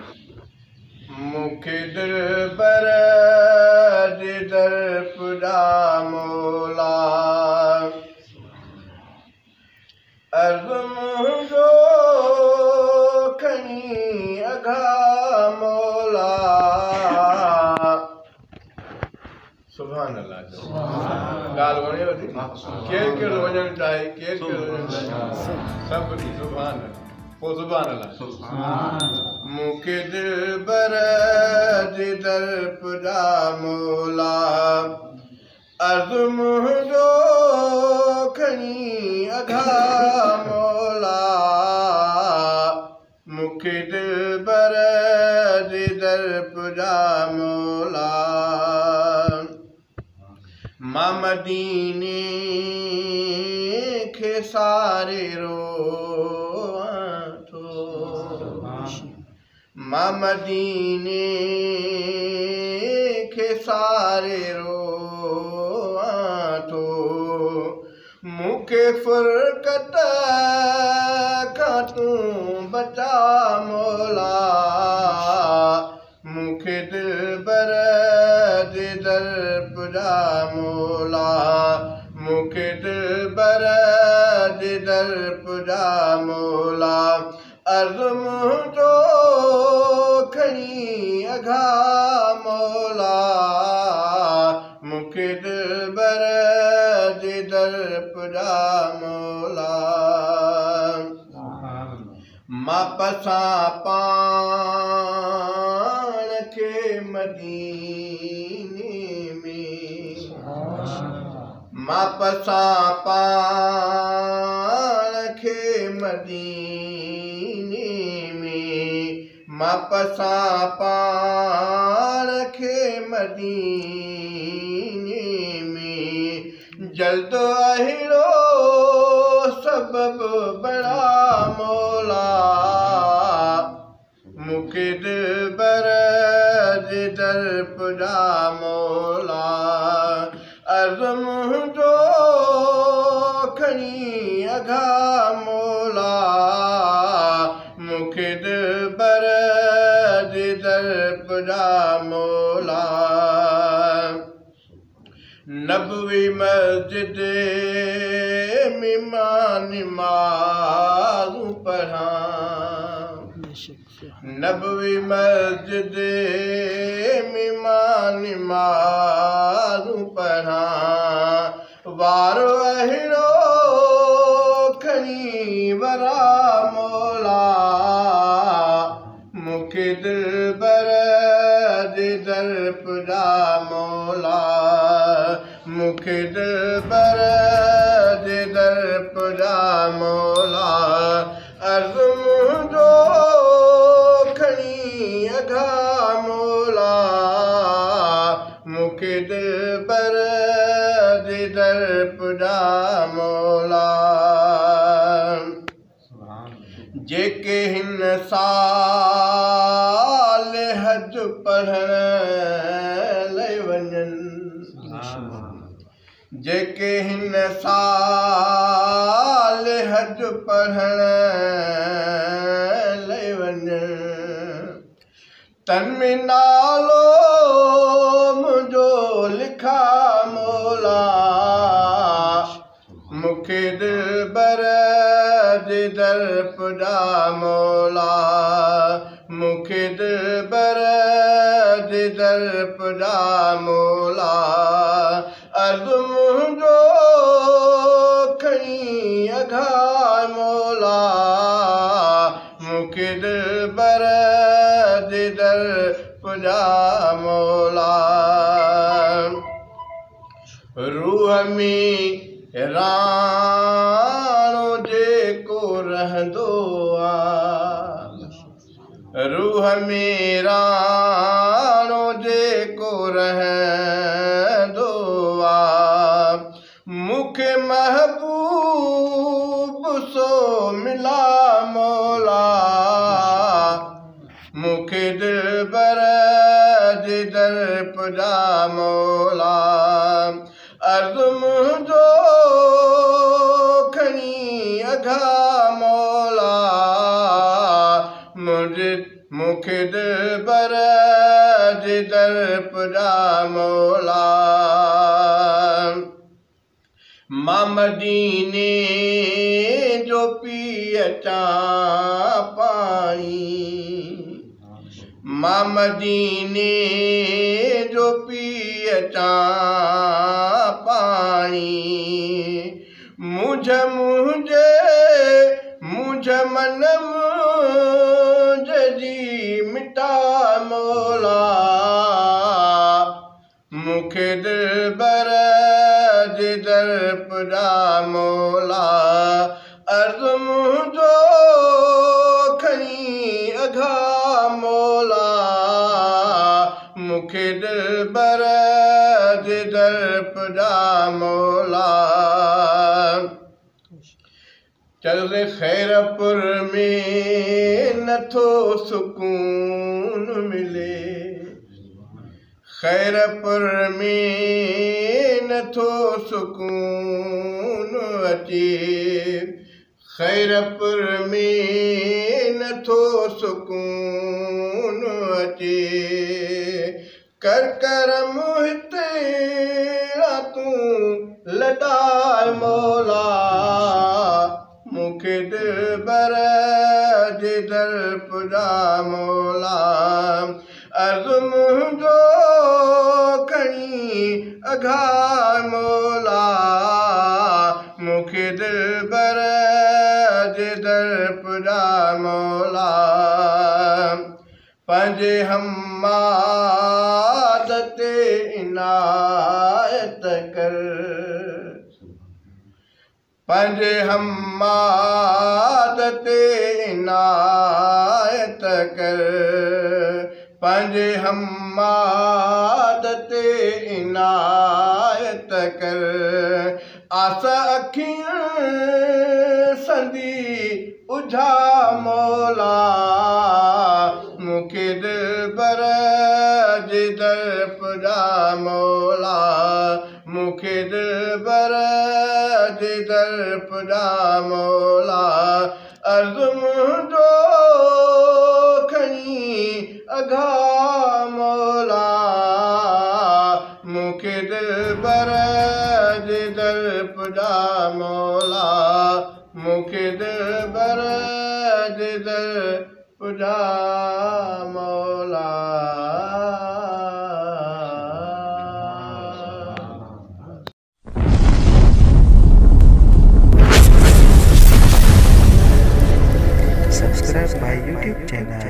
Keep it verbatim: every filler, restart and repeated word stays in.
मुखे दिलबर जे दर पुॼा मौला अर्ज़ मुंहिंजो खणी अघा मौला सुभान अल्लाह ॻाल्हि वणेव थी केरु केरु वञणु चाहे केरु केरु वञणु चाहे सभु सुभान पोइ सुभान अल्लाह मुखे दिलबर जे दर पुॼा मौला अर्ज़ मुंहिंजो खणी अघा मौला मुखे दिलबर जे दर पुॼा मौला मां मदीने खे सारे रोआं थो मां मदीने खे सारे रोआं थो मुखे फुरकत खां तूं बचा मौला मुखे दिलबर जे दर पुॼा मौला मुखे दिलबर जे दर पुॼा मौला अर्ज़ मुंहिंजो खणी अघा मौला मुखे दिलबर जे दर पुॼा मौला मां पसां पाण खे मदीने में मां पसां पाण खे मदीने में मां पसां पाण खे मदीने में जल्द अहिड़ो सबबु बणा मौला मुखे दिलबर जे दर पुॼा मौला अर्ज़ मुंहिंजो खणी अघा मौला मुखे दिलबर जे दर पुॼा मौला नबवी मस्जिद में मां निमाज़ूं पढ़ां नबवी मस्जिद में मां निमाज़ूं पढ़ां वारो अहिड़ो खणी वरा मौला मुखे दिलबर जे दर पुॼा मौला मुखे दिलबर जे दर पुॼा मौला अर्ज़ मुंहिंजो खणी अघा मौला मुखे दिलबर जे दर पुॼा मौला जेके हिन साल हज पढ़ण लई वञनि जेके हिन साल हज पढ़ण लई वञनि तन में नालो मुंहिंजो लिखा मौला मुखे दिलबर जे दर पुॼा मौला मुखे दिलबर जे दर पुॼा मौला अर्ज़ मुंहिंजो खणी अघा मौला मुखे दिलबर जे दर पुॼा मौला रूह में राणो जेको रहंदो आहे रूह में राणो जेको रहंदो आहे मुखे महबूब सो मिला मौला मुखे दिलबर जे दर पुॼा मौला अर्ज़ मुंहिंजो खणी अघा मौला मुंहिंजे मूंखे दिलबर जे दर पुॼा मौला। मां मदीने जो पी अचां पाणी, मां मदीने जो पी अचां पाणी। मुझ मुंहिंजे मुझ मन मुंहिंजी मिटा मौला। मूंखे दिलबर जे दर पुॼा मौला। अर्ज़ु मुंहिंजो खणी अघा मौला। मूंखे दिलबर जे दर पुॼा मौला। चल खैरपुर में नथो सुकून मिले, खैरपुर में नथो सुकून अचे। खैरपुर में नथो सुकून अचे। कर करम हिते तूं लॾाए मौला। मूंखे दिलबर जे दर पुॼा मौला। अर्ज़ु मुंहिंजो खणी अघा मौला। मूंखे दिलबर जे दर पुॼा मौला। पंहिंजे हमाद ते इनायत कर, पंहिंजे हमाद ते इनायत कर। पंहिंजे हमाद ते इनायत कर। आस अखियुनि संदी उझा मौला। मूंखे दिलबर जे दर पुॼा मौला। मूंखे दिलबर जे दर पुॼा मौला। अर्ज़ु मुंहिंजो खणी अघा मौला। मूंखे दिलबर जे दर पुॼा मौला। मूंखे दिलबर जे दर पुॼा मौला। Subscribe my YouTube channel